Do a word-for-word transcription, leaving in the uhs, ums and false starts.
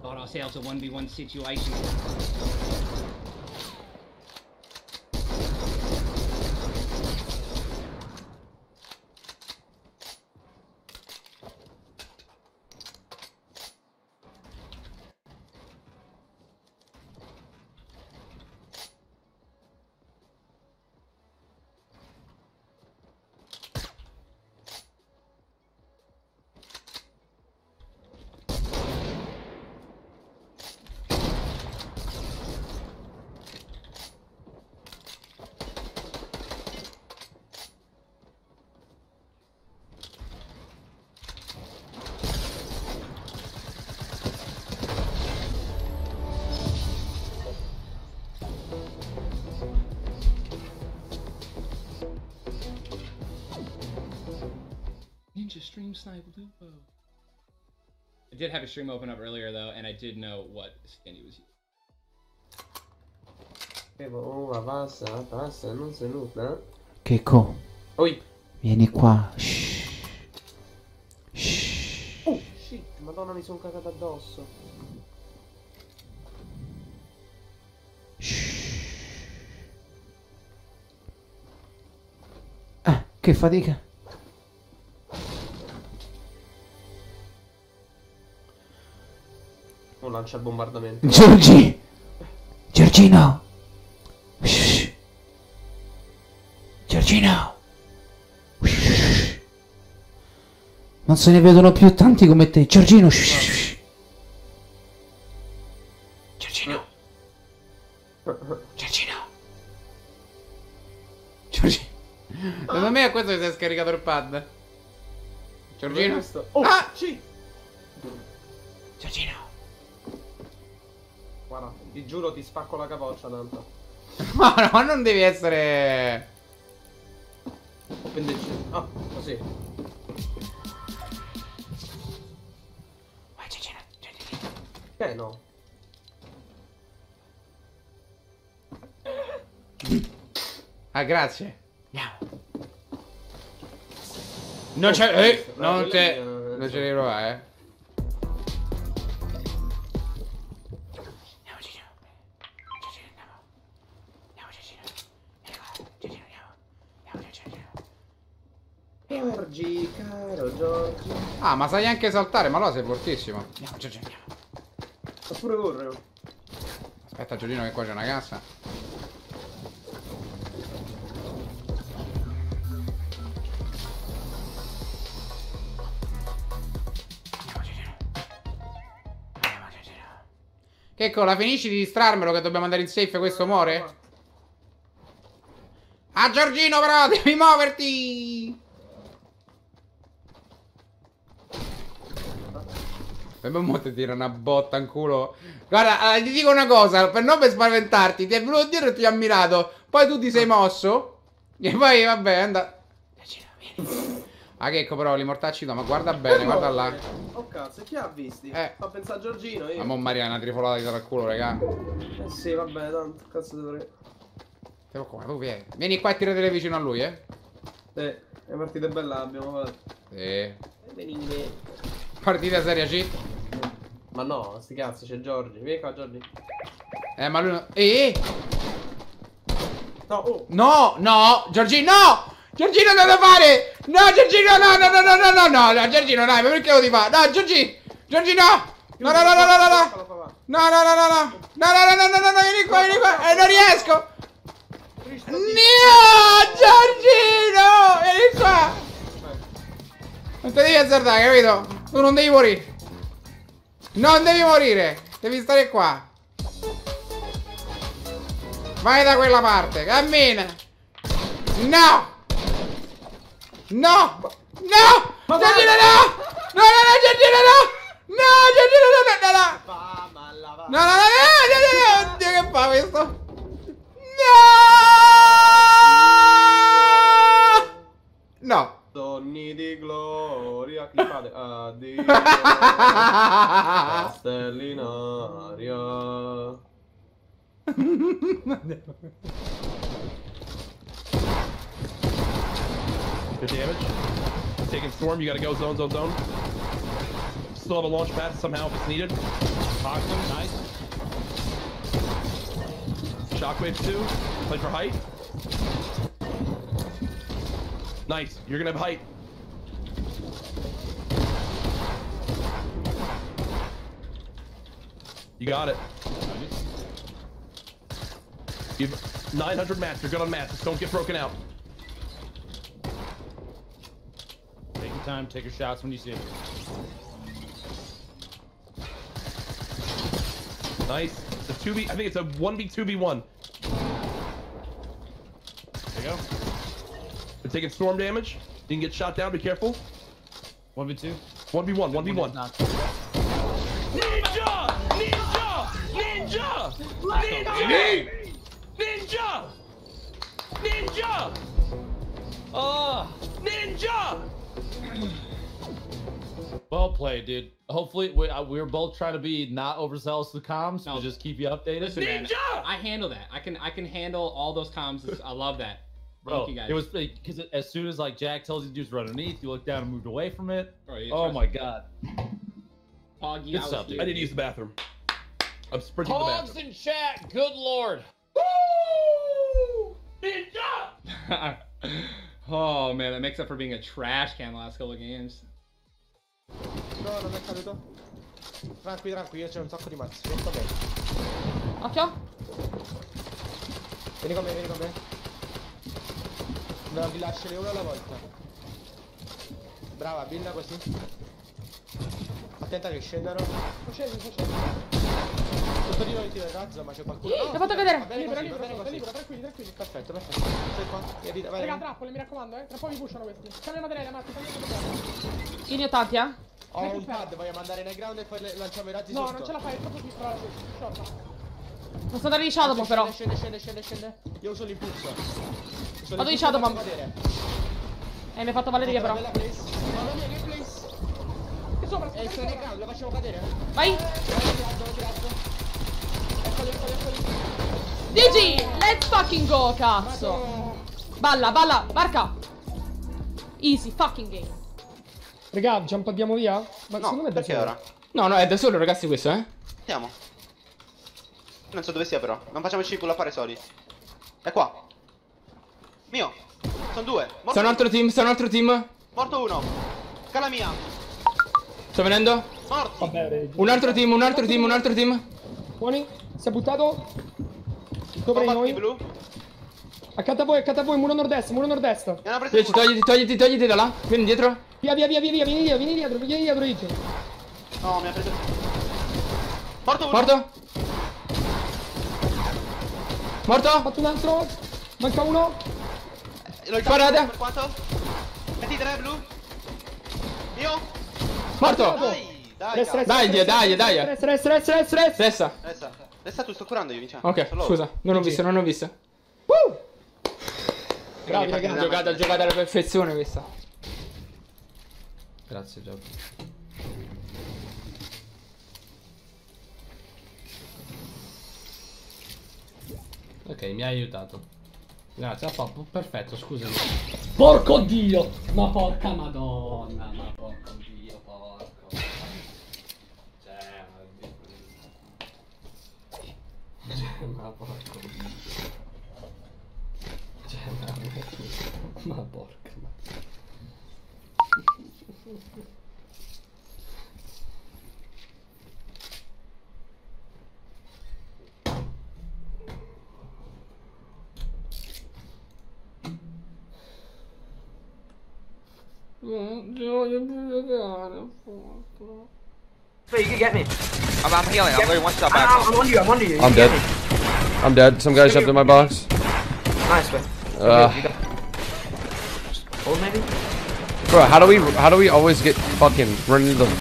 brought ourselves a one v one situation. Ninja stream sniper duo. I did have a stream open up earlier though, and I did know what skin he was using. Oh, passa, passa, non sei nulla. Checco. Oi. Vieni qua. Shh. Shh. Oh, shit, madonna, mi sono cagato addosso. Shh. Ah, che fatica. Non lancia il bombardamento. Giorgi! Giorgino! Shh. Giorgino! Shh. Non se ne vedono più tanti come te. Giorgino! Shh. Giorgino! Giorgino! Giorgino! Secondo me a questo si è scaricato il pad. Giorgino? Oh, ah! sì! Giorgino! Guarda, ti giuro ti spacco la capoccia tanto. Ma no, ma non devi essere... Appendicino. Ah, così. Vai Giorgino, Giorgino. Eh no. Ah, grazie. Andiamo. Non c'è... Eh, no, non c'è... quelli, eh, Non ce devi provare, eh. Giorgi, caro Giorgi. Ah, ma sai anche saltare, ma allora sei fortissimo. Andiamo Giorgino, andiamo. Fa pure correre. Aspetta Giorgino che qua c'è una cassa. Andiamo Giorgino. Andiamo Giorgino. Checco, la finisci di distrarmelo che dobbiamo andare in safe, questo muore? Ah, Giorgino però, devi muoverti! E mo ti tira una botta in culo. Guarda, eh, ti dico una cosa, per non per spaventarti, ti è venuto dietro e ti ha ammirato. Poi tu ti sei mosso. E poi vabbè, anda. Ah, Checco però, li mortacci no, ma guarda bene, guarda là. Oh cazzo, chi ha visti? Eh. Fa pensare a Giorgino io. Ma mo Maria è una trifolata di dal culo, raga. Eh sì, vabbè, tanto cazzo dovrei. Te come, tu vieni. Vieni qua e tiratele vicino a lui, eh. Eh, le partite belle abbiamo fatto. Sì. Venite. Partita seria C. Ma no, sti cazzi, c'è Giorgi. Vieni qua, Giorgi. Eh, ma lui no. Eh, eh. No, oh. No, no, Giorgino, no! Giorgino non lo fare! No, Giorgino, no, no, no, no, no, no, no, no, Giorgino, dai, ma perché lo ti fa? No, Giorgino! Giorgino! No, no, no, no, no, no, no! No, no, no, no, no! No, no, no, no, no, no, no, vieni qua, vieni qua! Eh, non riesco! No, Giorgino! Vieni qua! Non ti devi azzardare, capito? Tu non devi morire! Non devi morire! Devi stare qua! Vai da quella parte, cammina! No! No! No! Giorgino no! No, no, no, Giorgino no! No, Giorgino no, no, no, no! No, no, no, no, no, no, oddio che fa questo? No! No! Sogni di gloria, chi fate? Addio. Castelli in aria. Good damage. Taking storm, you gotta go zone, zone, zone. Still have a launch pad somehow if it's needed. Hawk him, nice. Shockwave two. Play for height. Nice. You're gonna have height. You got it. You've nine hundred mats. You're good on mats. Just don't get broken out. Take your time. Take your shots when you see it. Nice. It's a two v. I think it's a one v two v one. There you go. They're taking storm damage. You can get shot down. Be careful. one v two. one v one. one v one. Ninja! Ninja! Ninja! Ninja! Ninja! Ninja! Oh! Ninja! Well played, dude. Hopefully, we, uh, we were both trying to be not overzealous with comms, No. but just keep you updated. Listen, man, Ninja! I handle that. I can I can handle all those comms. I love that. Thank Bro, you guys. it was because as soon as like Jack tells you to just run underneath, you look down and moved away from it. Bro, you Oh trust my me. god. Poggy, Good I was stuff, dude. here. I need to use the bathroom. I'm sprinting to the Hogs bathroom. in chat, good lord. Woo! Ninja! Oh man, that makes up for being a trash can the last couple of games. No, non è caduto. Tranqui, tranqui, io c'ho un sacco di mazzi. Vieni con me. Occhio. Vieni con me, vieni con me. No, rilasciali uno alla volta. Brava, binda così. Attenta che scendano. Scendi, scendi. Tutto di noi tira il razzo, ma c'è qualcuno. No, L'ho fatto cadere. Va bene Libero, così, libero, va bene libero, così. libero, tranquilli, tranquilli. Perfetto, perfetto. Sei qua. Via, vai, Raga, vai. trappole, mi raccomando, eh. Tra poco vi pushano questi. Cambia materiale, Matti, cambia materiale. Io ne ho tanti, eh. Ho un pad, voglio mandare nel ground e poi le- lanciamo i razzi No, sotto. non ce la fai, è troppo piccola la shorta. Posso andare di Shadow Bomb, però. Scende, scende, scende, scende. Io uso l'impulso. Uso Vado di l'impulso Shadow e faccio Bomb. cadere. E mi hai fatto Valeria, però. Bella place. Mamma mia, che place. Che sopra, E sono nel ground, lo facciamo cadere. Vai. Vai, tirato, tirato. Eccoli, eccoli, eccoli. D G, let's fucking go, cazzo. Balla, balla, barca. Easy, fucking game. Raga, jump andiamo via? Ma No, secondo me è da perché solo. ora? No, no, è da solo, ragazzi, questo, eh. Andiamo. Non so dove sia però. Non facciamoci pull appare soli. È qua. Mio. Sono due. Morto Sta un uno. altro team, sta un altro team. Morto uno. Cala mia. Sto venendo. Morti. Vabbè, Un altro team, un altro team, un altro team. buoni. Si è buttato. Sopra di Compatti noi. blu. Accanto a voi, accanto a voi, muro nord-est, muro nord-est. Mi hanno preso il Invece, muro. togliti, togliti, togliti da là. Vieni dietro. Via, via, via, via, via, vieni dietro, vieni dietro, vieni dietro, Iggy. No, mi ha preso. Morto uno. Morto. Morto. Fatto un altro. Manca uno. L'ho il Sparate. Per quanto? Metti tre blu. Io. Morto. Dai, dai. Resta, cazzo. resta, Dai, resta, dai, resta, dai. Resta, resta, resta, resta, resta. Resta. Resta. Resta tu, sto curando io, Vincenzo. Ok, Solo- scusa, non ho visto, non ho visto. Woo! Bravi, Quindi ragazzi. fate- Giocata, giocata alla perfezione questa. Grazie, Gioco. Ok, mi hai aiutato. Grazie, a po- perfetto, scusami. Porco dio! Ma porca madonna, ma porco dio, porco. Cioè, ma... Cioè, ma porco dio. Cioè, ma... Ma porca ma... Wait, you can get me. I'm, I'm healing. I'm going one shot back. I'm on you, I'm on you. you I'm can get dead. me. I'm dead. Some guy jumped in my box. Nice, man. Uh, You got... Hold maybe? bro, how do we how do we always get fucking run into the